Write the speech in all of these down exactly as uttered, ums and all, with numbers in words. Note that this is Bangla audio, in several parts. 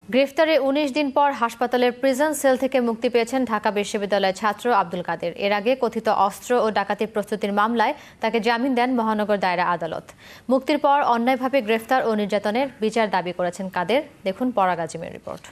গ্রেফতারে উনিশ দিন পর হাসপাতালের প্রিজন সেল থেকে মুক্তি পেয়েছেন ঢাকা বিশ্ববিদ্যালয়ের ছাত্র আব্দুল কাদের। এর আগে কথিত অস্ত্র ও ডাকাতির প্রস্তুতির মামলায় তাকে জামিন দেন মহানগর দায়রা আদালত। মুক্তির পর অন্যায়ভাবে গ্রেফতার ও নির্যাতনের বিচার দাবি করেছেন কাদের। দেখুন পরাগ আজিমের রিপোর্ট।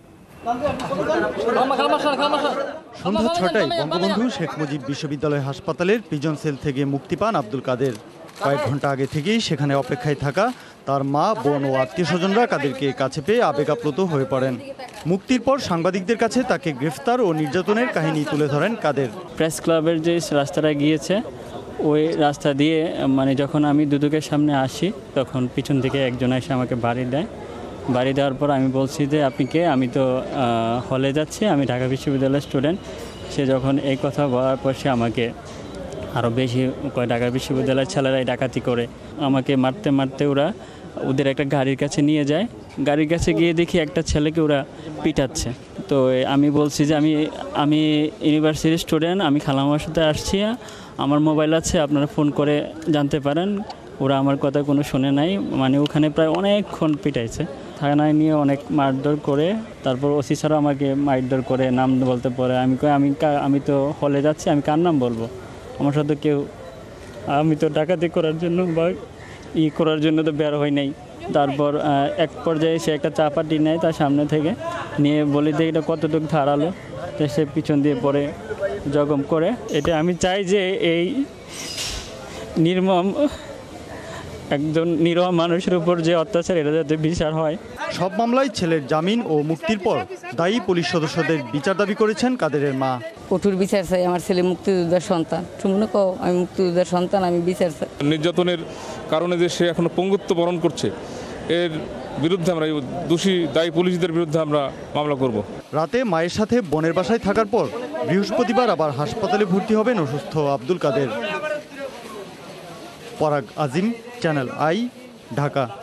সন্ধ্যা ছটায় বঙ্গবন্ধু শেখ মুজিব বিশ্ববিদ্যালয় হাসপাতালের প্রিজন সেল থেকে মুক্তি পান আব্দুল কাদের। কয়েক ঘন্টা আগে থেকেই সেখানে অপেক্ষায় থাকা তার মা, বোন ও আত্মীয় স্বজনরা কাদেরকে কাছে পেয়ে আবেগাপ্লুত হয়ে পড়েন। মুক্তির পর সাংবাদিকদের কাছে তাকে গ্রেফতার ও নির্যাতনের কাহিনী তুলে ধরেন কাদের। প্রেস ক্লাবের যে রাস্তাটা গিয়েছে ওই রাস্তা দিয়ে মানে যখন আমি দুদকের সামনে আসি তখন পিছন থেকে একজন এসে আমাকে বাড়ি দেয়। বাড়ি দেওয়ার পর আমি বলছি যে আপনি কে? আমি তো হলে যাচ্ছি, আমি ঢাকা বিশ্ববিদ্যালয়ের স্টুডেন্ট। সে যখন এই কথা বলার পর সে আমাকে আরও বেশি কয় ঢাকা বিশ্ববিদ্যালয়ের ছেলেরাই ডাকাতি করে আমাকে মারতে মারতে ওরা ওদের একটা গাড়ির কাছে নিয়ে যায়। গাড়ির কাছে গিয়ে দেখি একটা ছেলেকে ওরা পিটাচ্ছে। তো আমি বলছি যে আমি আমি ইউনিভার্সিটির স্টুডেন্ট, আমি খালামার সাথে আসছি, আমার মোবাইল আছে, আপনারা ফোন করে জানতে পারেন। ওরা আমার কথা কোনো শুনে নাই, মানে ওখানে প্রায় অনেকক্ষণ পিটাইছে। থানায় নিয়ে অনেক মারধর করে তারপর ওসি স্যারও আমাকে মারধর করে নাম বলতে পারে। আমি আমি আমি তো হলে যাচ্ছি, আমি কার নাম বলবো? আমার সাথে কেউ, আমি তো ডাকাতি করার জন্য বা ই করার জন্য তো বের হই নাই। তারপর এক পর্যায়ে সে একটা চাপাটি নেয় তার সামনে থেকে, নিয়ে বলি যে এটা কতটুকু ধারালো, তো সে পিছন দিয়ে পরে জখম করে। এটা আমি চাই যে এই নির্মম একজন নিরহ মানুষের উপর যে অত্যাচার, এটা যাতে বিচার হয়। সব মামলায় ছেলের জামিন ও মুক্তির পর দায়ী পুলিশ সদস্যদের বিচার দাবি করেছেন কাদেরের মা। কঠোর বিচার চাই, আমার ছেলে মুক্তিযোদ্ধার সন্তান। শুনুন কো, আমি মুক্তিযোদ্ধার সন্তান, আমি বিচার চাই। নির্যাতনের কারণে যে সে এখনো পঙ্গুত্ব বরণ করছে, এর বিরুদ্ধে আমরা দোষী দায়ী পুলিশদের বিরুদ্ধে আমরা মামলা করব। রাতে মায়ের সাথে বোনের বাসায় থাকার পর বৃহস্পতিবার আবার হাসপাতালে ভর্তি হবেন অসুস্থ আব্দুল কাদের। পরাগ আজিম, চ্যানেল আই, ঢাকা।